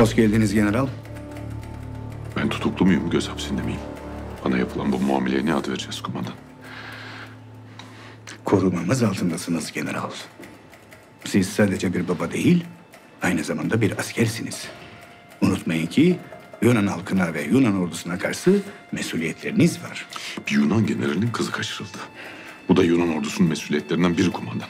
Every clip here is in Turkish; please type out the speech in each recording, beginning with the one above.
Hoş geldiniz general. Ben tutuklu muyum, göz hapsinde miyim? Bana yapılan bu muameleye ne ad vereceğiz kumandan? Korumamız altındasınız general. Siz sadece bir baba değil, aynı zamanda bir askersiniz. Unutmayın ki Yunan halkına ve Yunan ordusuna karşı mesuliyetleriniz var. Bir Yunan generalinin kızı kaçırıldı. Bu da Yunan ordusunun mesuliyetlerinden biri kumandan.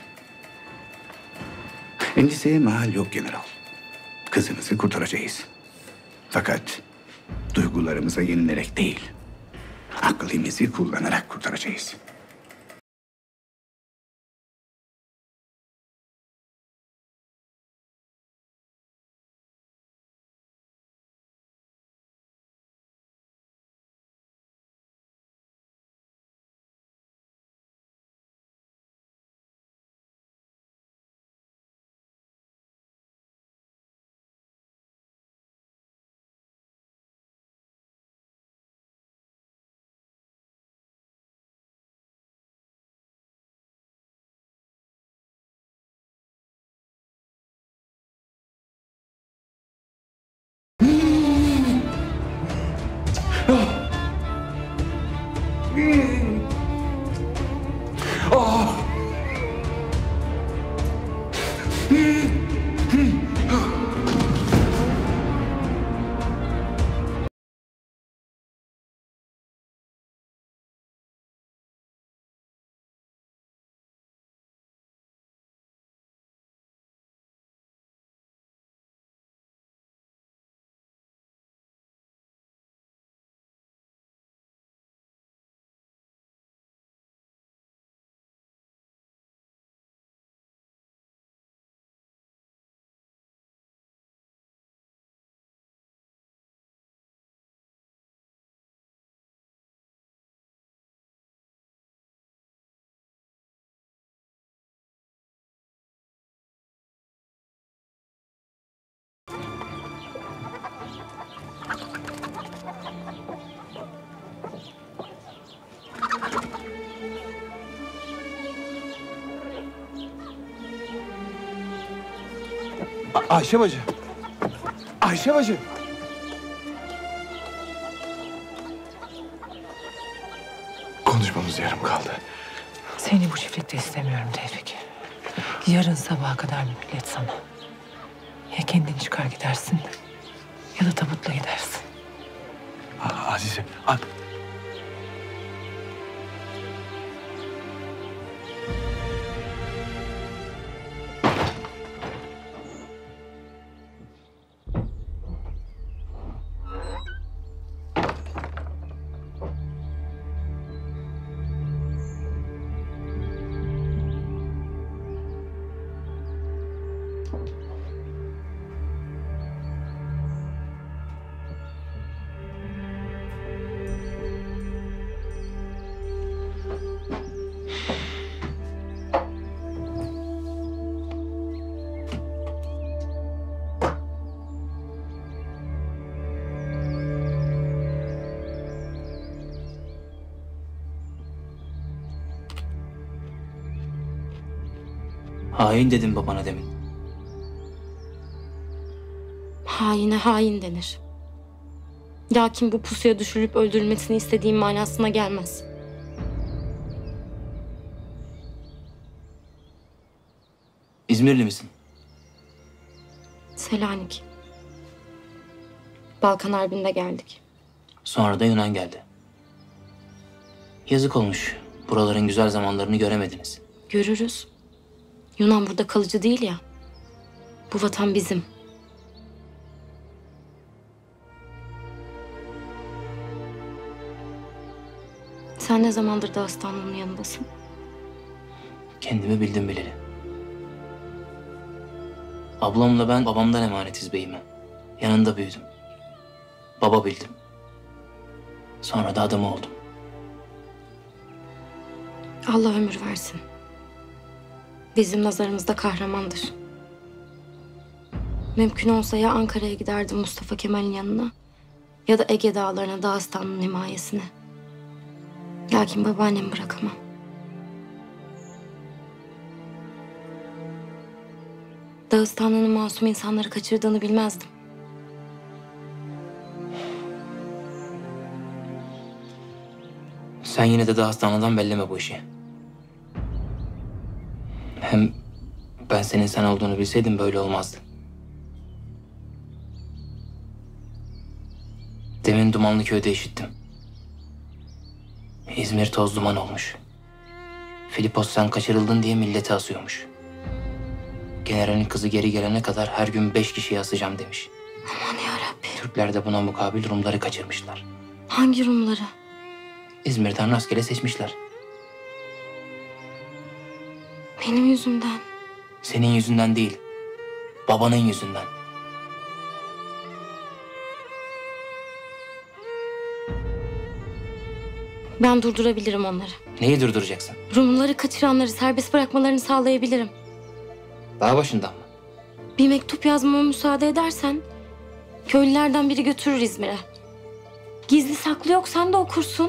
Endişeye mahal yok general. Kızınızı kurtaracağız. Fakat duygularımıza yenilerek değil, aklımızı kullanarak kurtaracağız. Ayşe bacı. Ayşe bacı. Konuşmamız yarım kaldı. Seni bu çiftlikte istemiyorum Tevfik. Yarın sabaha kadar mühlet sana. Ya kendin çıkar gidersin ya da tabutla gidersin. Azize. Hain dedim babana demin. Haine hain denir. Lakin bu pusuya düşürülüp öldürülmesini istediğim manasına gelmez. İzmirli misin? Selanik. Balkan Harbi'nde geldik. Sonra da Yunan geldi. Yazık olmuş. Buraların güzel zamanlarını göremediniz. Görürüz. Yunan burada kalıcı değil ya. Bu vatan bizim. Sen ne zamandır Dağıstanlı'nın yanındasın? Kendimi bildim bileli. Ablamla ben babamdan emanetiz beyime. Yanında büyüdüm. Baba bildim. Sonra da adam oldum. Allah ömür versin. Bizim nazarımızda kahramandır. Mümkün olsa ya Ankara'ya giderdim Mustafa Kemal'in yanına ya da Ege Dağları'na Dağıstanlı'nın himayesine. Lakin babaannemi bırakamam. Dağıstanlı'nın masum insanları kaçırdığını bilmezdim. Sen yine de Dağıstanlı'dan belleme bu işi. Hem ben senin sen olduğunu bilseydim böyle olmazdı. Demin Dumanlıköy'de işittim. İzmir toz duman olmuş. Filipos sen kaçırıldın diye milleti asıyormuş. Generalin kızı geri gelene kadar her gün 5 kişiyi asacağım demiş. Aman yarabbim. Türkler de buna mukabil Rumları kaçırmışlar. Hangi Rumları? İzmir'den rastgele seçmişler. Benim yüzümden. Senin yüzünden değil, babanın yüzünden. Ben durdurabilirim onları. Neyi durduracaksın? Rumları kaçıranları serbest bırakmalarını sağlayabilirim. Dağ başından mı? Bir mektup yazmama müsaade edersen köylülerden biri götürür İzmir'e. Gizli saklı yok, sen de okursun.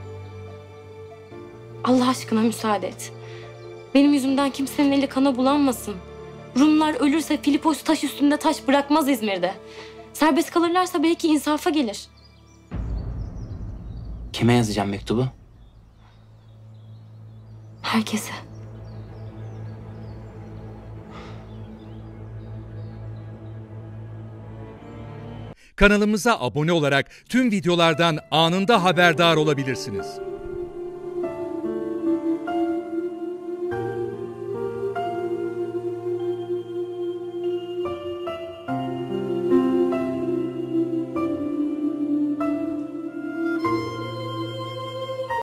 Allah aşkına müsaade et. Benim yüzümden kimsenin eli kana bulanmasın. Rumlar ölürse Filipos taş üstünde taş bırakmaz İzmir'de. Serbest kalırlarsa belki insafa gelir. Kime yazacağım mektubu? Herkese. Kanalımıza abone olarak tüm videolardan anında haberdar olabilirsiniz.